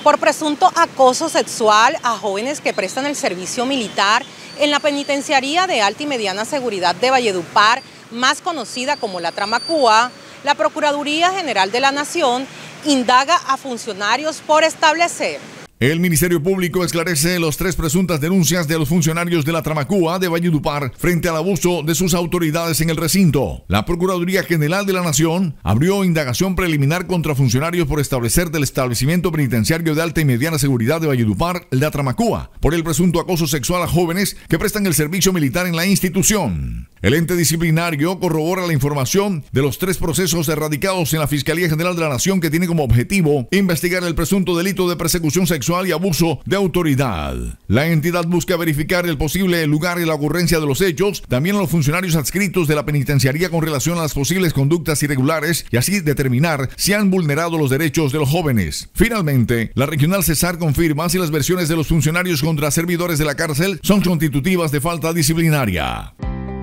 por presunto acoso sexual a jóvenes que prestan el servicio militar en la penitenciaría de alta y mediana seguridad de Valledupar, más conocida como la Tramacúa. La Procuraduría General de la Nación indaga a funcionarios por establecer. El Ministerio Público esclarece las 3 presuntas denuncias de los funcionarios de la Tramacúa de Valledupar frente al abuso de sus autoridades en el recinto. La Procuraduría General de la Nación abrió indagación preliminar contra funcionarios por establecer del establecimiento penitenciario de alta y mediana seguridad de Valledupar, la Tramacúa, por el presunto acoso sexual a jóvenes que prestan el servicio militar en la institución. El ente disciplinario corrobora la información de los 3 procesos erradicados en la Fiscalía General de la Nación que tiene como objetivo investigar el presunto delito de persecución sexual y abuso de autoridad. La entidad busca verificar el posible lugar y la ocurrencia de los hechos, también a los funcionarios adscritos de la penitenciaría con relación a las posibles conductas irregulares y así determinar si han vulnerado los derechos de los jóvenes. Finalmente, la Regional Cesar confirma si las versiones de los funcionarios contra servidores de la cárcel son constitutivas de falta disciplinaria.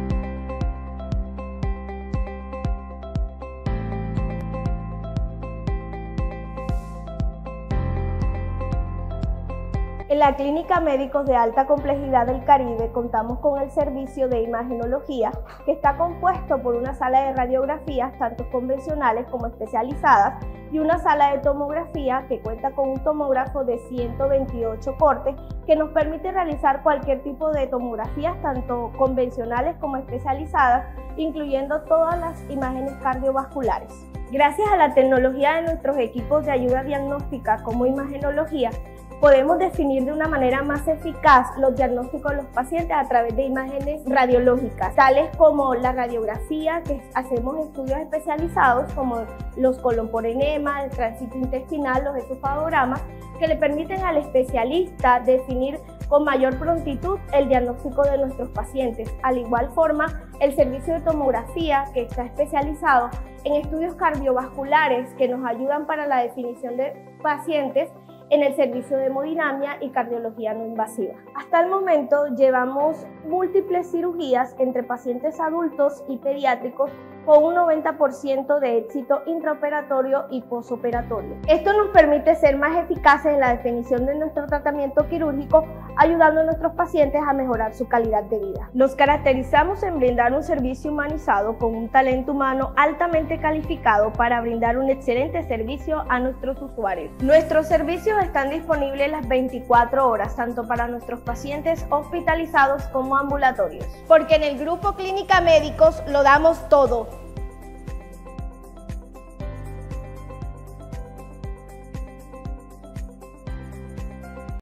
En la Clínica Médicos de Alta Complejidad del Caribe contamos con el servicio de imagenología, que está compuesto por una sala de radiografías, tanto convencionales como especializadas, y una sala de tomografía que cuenta con un tomógrafo de 128 cortes que nos permite realizar cualquier tipo de tomografías, tanto convencionales como especializadas, incluyendo todas las imágenes cardiovasculares. Gracias a la tecnología de nuestros equipos de ayuda diagnóstica como imagenología, podemos definir de una manera más eficaz los diagnósticos de los pacientes a través de imágenes radiológicas, tales como la radiografía, que hacemos estudios especializados como los colon por enema, el tránsito intestinal, los esofagogramas, que le permiten al especialista definir con mayor prontitud el diagnóstico de nuestros pacientes. Al igual forma, el servicio de tomografía, que está especializado en estudios cardiovasculares que nos ayudan para la definición de pacientes en el servicio de hemodinamia y cardiología no invasiva. Hasta el momento llevamos múltiples cirugías entre pacientes adultos y pediátricos con un 90% de éxito intraoperatorio y posoperatorio. Esto nos permite ser más eficaces en la definición de nuestro tratamiento quirúrgico, ayudando a nuestros pacientes a mejorar su calidad de vida. Nos caracterizamos en brindar un servicio humanizado con un talento humano altamente calificado para brindar un excelente servicio a nuestros usuarios. Nuestros servicios están disponibles las 24 horas, tanto para nuestros pacientes hospitalizados como ambulatorios. Porque en el Grupo Clínica Médicos lo damos todo.